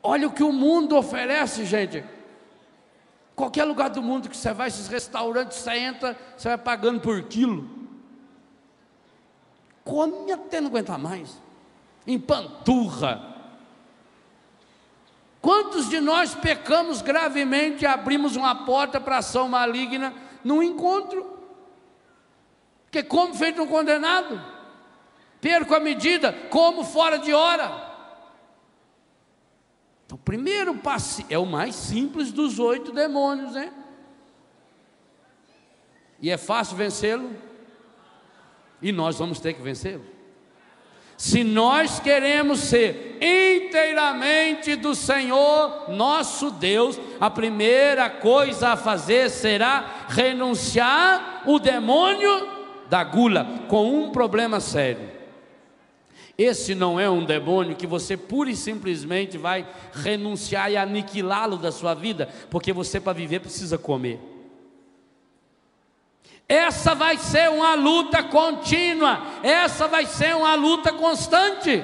Olha o que o mundo oferece, gente. Qualquer lugar do mundo que você vai, esses restaurantes, você entra, você vai pagando por quilo. Come até não aguentar mais. Empanturra. Quantos de nós pecamos gravemente e abrimos uma porta para ação maligna num encontro? Porque como feito um condenado, perco a medida, como fora de hora. Então, o primeiro passo é o mais simples dos 8 demônios, né? E é fácil vencê-lo? E nós vamos ter que vencê-lo. Se nós queremos ser inteiramente do Senhor nosso Deus, a primeira coisa a fazer será renunciar o demônio da gula, com um problema sério. Esse não é um demônio que você pura e simplesmente vai renunciar e aniquilá-lo da sua vida, porque você, para viver, precisa comer. Essa vai ser uma luta contínua, essa vai ser uma luta constante.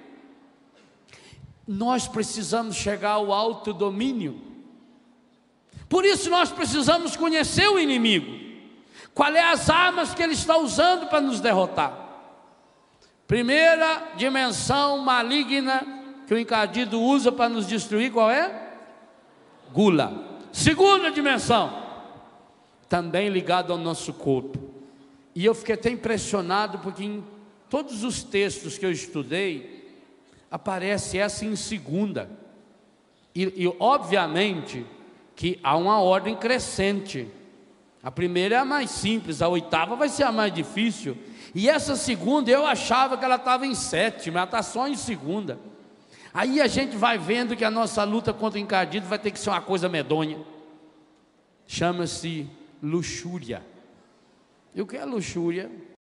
Nós precisamos chegar ao autodomínio. Por isso nós precisamos conhecer o inimigo. Quais são as armas que ele está usando para nos derrotar? Primeira dimensão maligna que o encardido usa para nos destruir, qual é? Gula. Segunda dimensão, também ligado ao nosso corpo. E eu fiquei até impressionado, porque em todos os textos que eu estudei, aparece essa em segunda. E obviamente que há uma ordem crescente. A primeira é a mais simples, a oitava vai ser a mais difícil. E essa segunda, eu achava que ela estava em sétima, ela está só em segunda. Aí a gente vai vendo que a nossa luta contra o encardido vai ter que ser uma coisa medonha. Chama-se luxúria. E o que é luxúria?